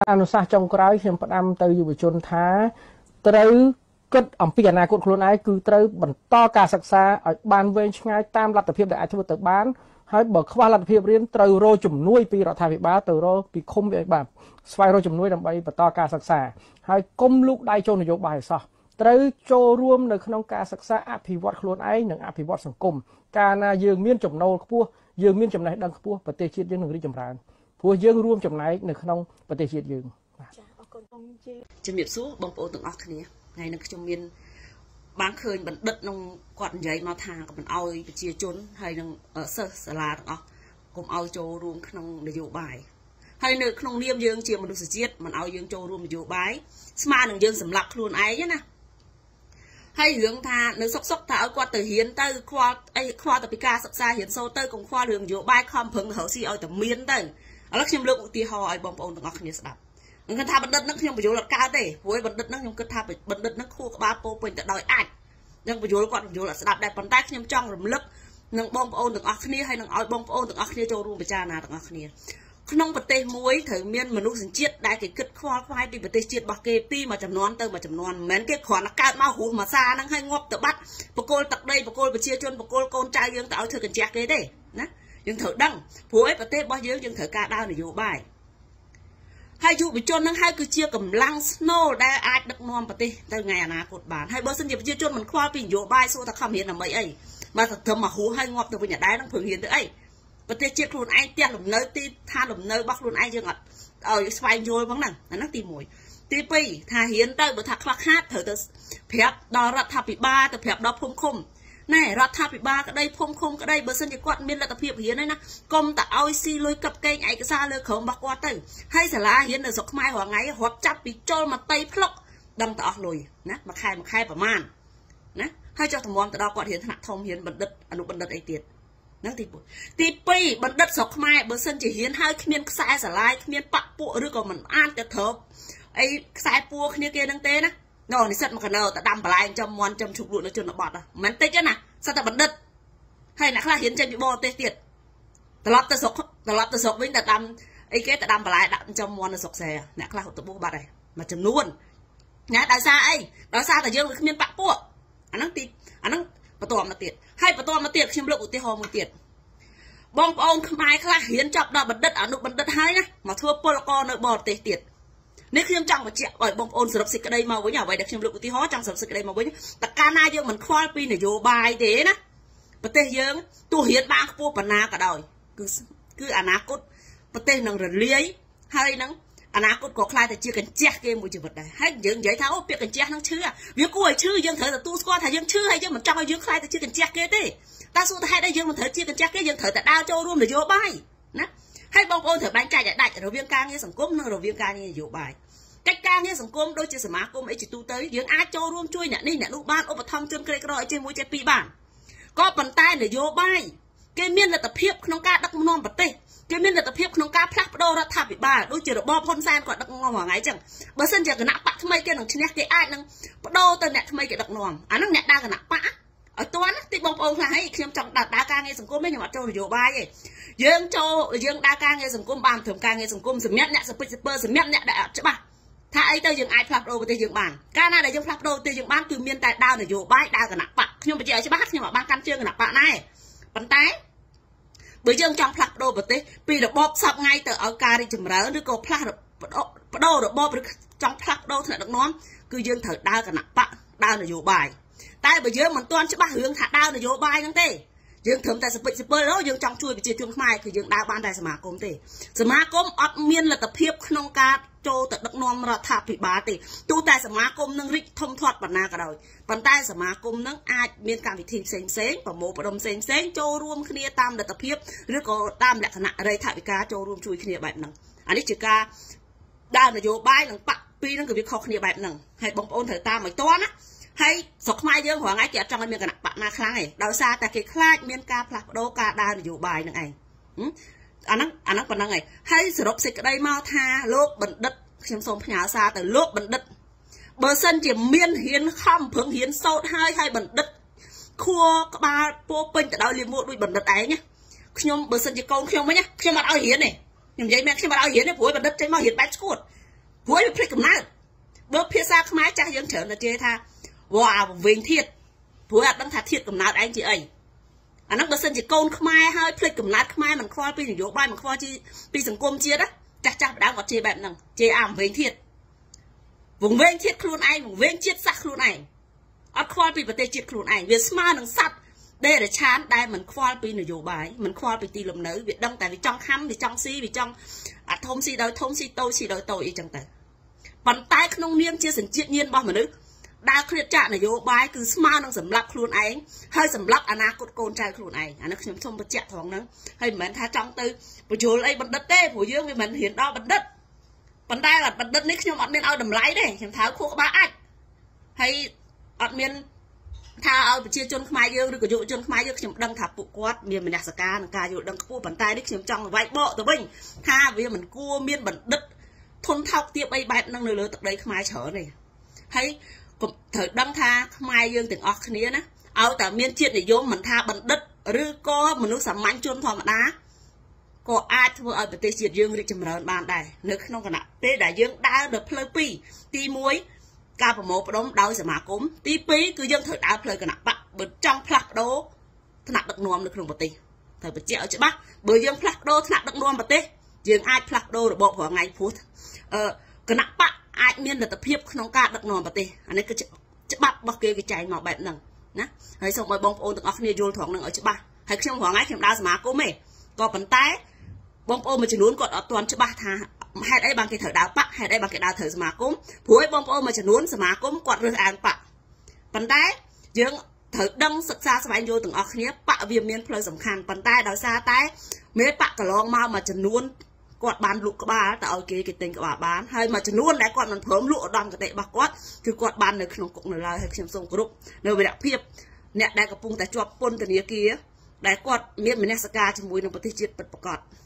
អនុសាសន៍ចុងក្រោយខ្ញុំផ្ដាំទៅយុវជនថាត្រូវគិតអំពីអនាគតខ្លួនឯងគឺត្រូវបន្តការសិក្សាឲ្យបានវែងឆ្ងាយតាមលទ្ធភាពដែលអាចធ្វើទៅបានហើយបើខ្វះលទ្ធភាពរៀនត្រូវរកជំនួយពីរដ្ឋាភិបាលទៅរកពីឃុំវាឲ្យបានស្វែងរកជំនួយដើម្បីបន្តការសិក្សាហើយកុំលូកដៃចូលនយោបាយឲ្យសោះត្រូវចូលរួមនៅក្នុងការសិក្សាអភិវឌ្ឍខ្លួនឯងនិងអភិវឌ្ឍសង្គមកាលណាយើងមានចំណូលខ្ពស់យើងមានចំណេះដឹងខ្ពស់ប្រទេសជាតិយើងនឹងរីកចម្រើនព្រោះយើងរួមចំណែកនៅក្នុងប្រទេសជាតិយើងបាទចាអរគុណបងជាជំរាបសួរបងប្អូនទាំងអស់គ្នាថ្ងៃនេះខ្ញុំមានបានឃើញបណ្ឌិតក្នុងគាត់និយាយមកថាកុំឲ្យប្រជាជនហើយនឹងសិស្សសាលាទាំងអស់កុំឲ្យចូលរួមក្នុងនយោបាយហើយនៅក្នុងនាមយើងជាមនុស្សជាតិមិនឲ្យយើងចូលរួមនយោបាយស្មើនឹងយើងសម្លាប់ខ្លួនឯងណាហើយរឿងថានៅសុកថាឲ្យគាត់ទៅរៀនទៅខ្វល់ទៅពីការសិក្សារៀនសូត្រទៅកុំខ្វល់រឿងនយោបាយខំប្រឹងរកស៊ីឲ្យតែមានទៅឥឡូវខ្ញុំលើកឧទាហរណ៍ឲ្យបងប្អូនទាំងអស់គ្នាស្ដាប់ខ្ញុំគិតថាបណ្ឌិតនឹងខ្ញុំបញ្យល់អត់កើតទេព្រោះបណ្ឌិតនឹងខ្ញុំគិតថាបណ្ឌិតនឹងខួរក្បាលពោពេញទៅដោយអាចនឹងបញ្យល់គាត់បញ្យល់អត់ស្ដាប់ដែរប៉ុន្តែខ្ញុំចង់រំលឹកនឹងបងប្អូនទាំងអស់គ្នាហើយនឹងឲ្យបងប្អូនទាំងអស់គ្នាចូលរួមពិចារណាទាំងអស់គ្នាក្នុងប្រទេសមួយត្រូវមានមនុស្សជាតិដែលគេគិតខ្វល់ខ្វាយពីប្រទេសជាតិរបស់គេពីមួយចំនួនទៅមួយចំនួនមិនមែនគេគ្រាន់តែកើតមករស់មួយសាហ្នឹងហើយងាប់ទៅបាត់បកគលទឹកដីបកគលប្រជាជនបកគលកូនចៅយើងទៅឲ្យធ្វើកញ្ចក់គេទេណាយើងត្រូវដឹងព្រោះឯប្រទេសរបស់យើងត្រូវការដើរនយោបាយហើយយុវជនហ្នឹងហើយគឺជាកម្លាំងស្នូលដែលអាចដឹកនាំប្រទេសទៅថ្ងៃអនាគតបានហើយបើសិនជាប្រជាជនមិនខ្វល់ពីនយោបាយសួរថាខំរៀនដើម្បីអីមកទៅត្រឹមមករស់ហើយងាប់ទៅវិញអដែរនឹងព្រឹងរៀនទៅអីប្រទេសជាតិខ្លួនឯងផ្ទះលំនៅទីឋានលំនៅរបស់ខ្លួនឯងយើងអត់ឲ្យស្វែងយល់ផងហ្នឹងអាហ្នឹងទី1ទី2ថារៀនទៅបើថាខ្វះខាតត្រូវទៅប្រាប់ដល់រដ្ឋាភិបាលទៅប្រាប់ដល់ភូមិឃុំណែរដ្ឋាភិបាលក្តីភូមិឃុំក្តីបើសិនជាគាត់មានលទ្ធភាពរៀនហើយណាកុំតែឲ្យស៊ីលុយកັບកេងឯកសារលើក្រុមរបស់គាត់ទៅហើយសាលារៀននៅស្រុកខ្មែររាល់ថ្ងៃរាប់ចាប់ពីចុលមកតៃផ្លុកដឹងតែអស់លុយណាមួយខែប្រមាណណាហើយចុះតម្រាំទៅដល់គាត់រៀនថ្នាក់ធំរៀនបណ្ឌិតអនុបណ្ឌិតអីទៀតហ្នឹងទី2បណ្ឌិតស្រុកខ្មែរបើសិនជារៀនហើយគ្មានខ្សែស្រឡាយគ្មានបពពួកឬក៏មិនអានទៅត្រប់អីខ្សែពួរគ្នាគេហ្នឹងទេណាណនិស្សិតមកកណោតដាំបន្លែចំមន់ចំឈប់លក់នៅជនបទហ្នឹងមិនតិចទេណាសិតតែបណ្ឌិតហើយអ្នកខ្លះរៀនចេញពីបរទេសទៀតត្រឡប់ទៅស្រុកវិញតែដាំអីគេតែដាំបន្លែដាក់ចំមន់នៅស្រុកសែអ្នកខ្លះទៅបោះបាត់ហើយមួយចំនួនណាដោយសារអីដោយសារតែយើងគ្មានបពពួកអាហ្នឹងបន្តមកទៀតហើយបន្តមកទៀតខ្ញុំលើកឧទាហរណ៍មួយទៀតបងប្អូនខ្មែរខ្លះរៀនចប់ដល់បណ្ឌិតអនុបណ្ឌិតហើយណាមកធ្វើពលករនៅបរទេសទៀតនេះខ្ញុំចង់បញ្ជាក់ឲ្យបងប្អូនសរុបសេចក្តីមកវិញអ្វីដែលខ្ញុំលើកឧទាហរណ៍ចង់សរុបសេចក្តីមកវិញតើកាលណាយើងមិនខ្វល់ពីនយោបាយទេណាប្រទេសយើងទោះរៀនបានខ្ពស់ប៉ុណ្ណាក៏ដោយគឺអនាគតប្រទេសនឹងរលាយហើយនឹងអនាគតក៏ខ្លាយទៅជាកញ្ចក់គេមួយជីវិតដែរហើយយើងនិយាយថាអូពាក្យកញ្ចក់ហ្នឹងឈឺវាគួរឲ្យឈឺយើងត្រូវទទួលស្គាល់ថាយើងឈឺហើយយើងមិនចង់ឲ្យយើងខ្លាយទៅជាកញ្ចក់គេទេតែសួរថាហេតុអីយើងមិនត្រូវជាកញ្ចក់គេយើងត្រូវតែដើរចូលរួមនយោបាយណាហើយបងប្អូនត្រូវបែងចែកឲ្យដាច់រវាងការងារសង្គមនិងរវាងការងារនយោបាយកិច្ចការងារសង្គមដូចជាសមាគមអីជាទូទៅយើងអាចចូលរួមជួយអ្នកនេះអ្នកនោះបានឧបត្ថម្ភជនក្រីក្រអីជាមួយចេះពីរបានក៏ប៉ុន្តែនយោបាយគេមានលទ្ធភាពក្នុងការដឹកនាំប្រទេសគេមានលទ្ធភាពក្នុងការផ្លាស់ប្ដូររដ្ឋាភិបាលដូចជារបបហ៊ុនសែនគាត់ដឹកនាំមួយថ្ងៃអញ្ចឹងបើសិនជាគណៈបកថ្មីគេនឹងឈ្នះគេអាចនឹងបដូរទៅអ្នកថ្មីគេដឹកនាំអាហ្នឹងអ្នកដើរគណៈបកឲ្យទាន់ទីបងប្អូនខ្លះហើយខ្ញុំចង់ដើរការងារសង្គមទេខ្ញុំអត់ចូលនយោបាយទេយើងដើរការងារសង្គមបានត្រឹមការងារសង្គមសម្រាប់អ្នកសពិចសពើសម្រាប់អ្នកដែលអត់ច្បាស់ថាអីទៅយើងអាចផ្លាស់ប្ដូរប្រទេសយើងបានកាលណាដែលយើងផ្លាស់ប្ដូរប្រទេសយើងបានគឺមានតែដើរនយោបាយដើរគណៈបកខ្ញុំបញ្ជាក់ឲ្យច្បាស់ខ្ញុំអត់បានកាន់ជើងគណៈបកណាទេប៉ុន្តែបើយើងចង់ផ្លាស់ប្ដូរប្រទេសពីរបបសពថ្ងៃទៅឲ្យការរីកចម្រើនឬក៏ផ្លាស់ប្ដូររបបឬចង់ផ្លាស់ប្ដូរថ្នាក់ដឹកនាំគឺយើងត្រូវដើរគណៈបកដើរនយោបាយតែបើយើងមិនទាន់ច្បាស់រឿងថាដើរនយោបាយហ្នឹងទេយើងត្រឹមតែសពិចសពិលយើងចង់ជួយប្រជាជនខ្មែរគឺយើងដើរបានតែសមាគមទេសមាគមអត់មានលទ្ធភាពក្នុងការចូលទៅដឹកនាំរដ្ឋាភិបាលទេទោះតែសមាគមនឹងរីកធំធាត់ប៉ុណ្ណាក៏ដោយប៉ុន្តែសមាគមនឹងអាចមានកម្មវិធីផ្សេងប្រមូលផ្ដុំផ្សេងចូលរួមគ្នាតាមលទ្ធភាពឬក៏តាមលក្ខណៈរេថាវិការចូលរួមជួយគ្នាបែបហ្នឹងអានេះជាការដើរនយោបាយនិងបកពីរហ្នឹងគឺវាខុសគ្នាបែបហ្នឹងហើយបងប្អូនត្រូវតាមឲ្យទាន់ណាហើយស្រុកខ្មែរយើងរាល់ថ្ងៃគេអត់ចង់ឲ្យមានគណៈបកណាខ្លាំងទេដោយសារតែគេខ្លាចមានការផ្លាស់ប្ដូរការដើរនយោបាយហ្នឹងឯងអាហ្នឹងប៉ុណ្្នឹងឯងហើយសរុបសេចក្តីមកថាលោកបណ្ឌិតខ្ញុំសូមផ្ញើសារទៅលោកបណ្ឌិតបើសិនជាមានហ៊ានខំប្រឹងហ៊ានសោតហើយបណ្ឌិតខួរក្បាលពោពេញទៅដោយលាមកដូចបណ្ឌិតឯងណាខ្ញុំបើសិនជាកូនខ្ញុំវិញខ្ញុំអត់ឲ្យហ៊ានទេខ្ញុំនិយាយមែនខ្ញុំអត់ឲ្យហ៊ានទេព្រោះបណ្ឌិតចេញមកហ៊ានបែកឈួតព្រោះវាភ្លេចកំណើតបើភាសាខ្មែរចាស់យើងច្រើនតែជេរថាវ៉ាវិញធៀបព្រោះអត់ដឹងថាធៀបកំណើតឯងជាអីអាហ្នឹងបើសិនជាកូនខ្មែរហើយភ្លេចកំណើតខ្មែរមិនខ្វល់ពីនយោបាយមិនខ្វល់ពីសង្គមជាតិចាស់បដើមគាត់ជេរបែបហ្នឹងជេរអាវិញធៀបវងវែងជាតិខ្លួនឯងវងវែងជាតិសាសខ្លួនឯងអត់ខ្វល់ពីប្រទេសជាតិខ្លួនឯងវាស្មើនឹងសត្វដេរឆានដែលមិនខ្វល់ពីនយោបាយមិនខ្វល់ពីទីលំនៅវាដឹងតែវាចង់ខំវាចង់ស៊ីវាចង់អាធំស៊ីដោយធំស៊ីតូចស៊ីដោយតូចអីចឹងទៅប៉ុន្តែក្នុងនាមជាសញ្ជាតិញាណរបស់មនុស្សដើរឃ្លាតចាក់នយោបាយគឺស្មើនឹងសម្លាប់ខ្លួនឯងហើយសម្លាប់អនាគតកូនចៅខ្លួនឯងអានេះខ្ញុំសូមបញ្ជាក់ត្រង់ហ្នឹងហើយមិនមែនថាចង់ទៅបញ្យល់អីបណ្ឌិតទេព្រោះយើងវាមិនហ៊ានដល់បណ្ឌិតប៉ុន្តែបណ្ឌិតនេះខ្ញុំអត់មានឲ្យតម្លៃទេខ្ញុំថាខួរក្បាលអាចហើយអត់មានថាឲ្យប្រជាជនខ្មែរយើងឬក៏យុវជនខ្មែរយើងខ្ញុំដឹងថាពួកគាត់មានមនសិការនិងការយល់ដឹងខ្ពស់ប៉ុន្តែនេះខ្ញុំចង់វាយបកទៅវិញថាវាមិនគួរមានបណ្ឌិតធនថោកទាបអីបែបហ្នឹងនៅលើទឹកដីខ្មែរច្រើនទេហើយត្រូវដឹងថាខ្មែរយើងទាំងអស់គ្នាណាឲ្យតែមានជាតិនិយមមិនថាបណ្ឌិតឬក៏មនុស្សសាមញ្ញជនធម្មតាក៏អាចធ្វើឲ្យប្រទេសជាតិយើងរីកចម្រើនបានដែរនៅក្នុងគណៈពេលដែលយើងដើរទៅផ្លូវពីរទី1ការប្រមូលផ្ដុំដោយសមាគមទី2គឺយើងត្រូវដើរផ្លូវគណៈបកបើចង់ផ្លាស់ប្ដូរថ្នាក់ដឹកនាំនៅក្នុងប្រទេសត្រូវបញ្ជាក់ឲ្យច្បាស់បើយើងផ្លាស់ប្ដូរថ្នាក់ដឹកនាំប្រទេសយើងអាចផ្លាស់ប្ដូររបបរាល់ថ្ងៃព្រោះគណៈបកអាចមានលទ្ធភាពក្នុងការដឹកនាំប្រទេសអានេះគឺច្បាប់របស់គេគេចែងមកបែបហ្នឹងណាហើយសូមឲ្យបងប្អូនទាំងអស់គ្នាយល់ត្រង់ហ្នឹងឲ្យច្បាស់ហើយខ្ញុំរាល់ថ្ងៃខ្ញុំដើរសមាគមទេក៏ប៉ុន្តែបងប្អូនមួយចំនួនគាត់អត់ទាន់ច្បាស់ថាហេតុអីបានគេត្រូវដើរបកហេតុអីបានគេដើរត្រូវសមាគមព្រោះបងប្អូនមួយចំនួនសមាគមគាត់រើសអើងបកប៉ុន្តែយើងត្រូវដឹងសិក្សាស្វែងយល់ទាំងអស់គ្នាបកវាមានផ្លូវសំខាន់ប៉ុន្តែដោយសារតែមេបកកន្លងមកមួយចំនួនគាត់បានលក់ក្បាលទៅឲ្យគេទិញក្បាលបានហើយមួយចំនួនដែលគាត់មិនព្រមលក់ឧត្តមគតិរបស់គាត់គឺគាត់បាននៅក្នុងគុកនៅឡើយហើយខ្ញុំសូមគោរពនៅវីរភាពអ្នកដែលកំពុងតែជាប់ពន្ធនាគារដែលគាត់មានមនសិការជាមួយនឹងប្រទេសជាតិពិតប្រាកដ